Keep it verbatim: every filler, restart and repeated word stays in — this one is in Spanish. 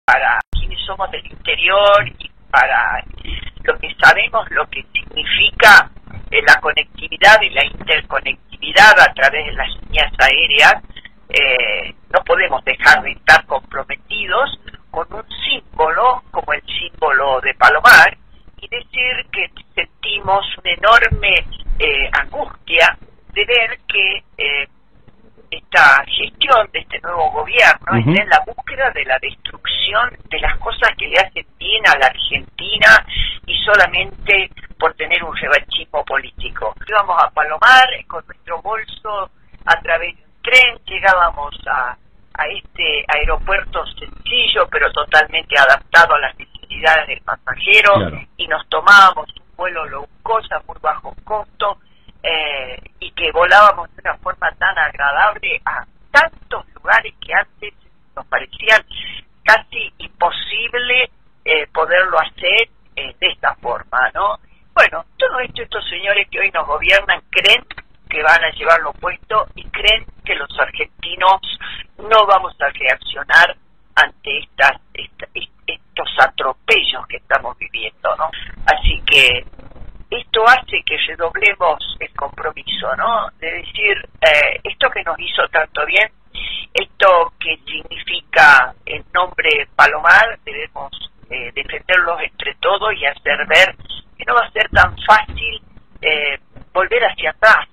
para quienes somos del interior y para lo que sabemos lo que significa eh, la conectividad y la interconectividad a través de las líneas aéreas, eh, no podemos dejar de estar comprometidos con un símbolo como el símbolo de Palomar y decir que sentimos una enorme eh, angustia de ver que eh, esta gestión de este nuevo gobierno uh-huh. está en la búsqueda de la destrucción de las cosas que le hacen bien a la Argentina y solamente por tener un revanchismo político. Íbamos a Palomar con nuestro bolso a través de un tren, llegábamos a, a este aeropuerto sencillo pero totalmente adaptado a las necesidades del pasajero, claro. y nos tomábamos un vuelo low cost a muy bajo costo, Eh, y que volábamos de una forma tan agradable a tantos lugares que antes nos parecían casi imposible eh, poderlo hacer eh, de esta forma, ¿no? Bueno, todo esto estos señores que hoy nos gobiernan creen que van a llevarlo puesto y creen que los argentinos no vamos a reaccionar ante estas, esta, estos atropellos que estamos viviendo, ¿no? Así que esto hace que redoblemos el compromiso, ¿no? De decir, eh, esto que nos hizo tanto bien, esto que significa el nombre Palomar, debemos eh, defenderlos entre todos y hacer ver que no va a ser tan fácil eh, volver hacia atrás,